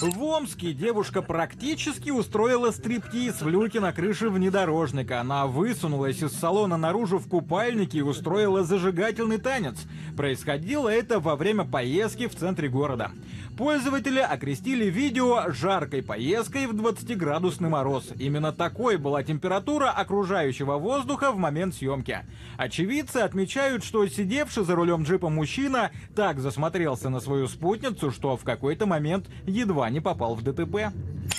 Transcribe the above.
В Омске девушка практически устроила стриптиз в люке на крыше внедорожника. Она высунулась из салона наружу в купальнике и устроила зажигательный танец. Происходило это во время поездки в центре города. Пользователи окрестили видео жаркой поездкой в 20-градусный мороз. Именно такой была температура окружающего воздуха в момент съемки. Очевидцы отмечают, что сидевший за рулем джипа мужчина так засмотрелся на свою спутницу, что в какой-то момент едва не попал в ДТП.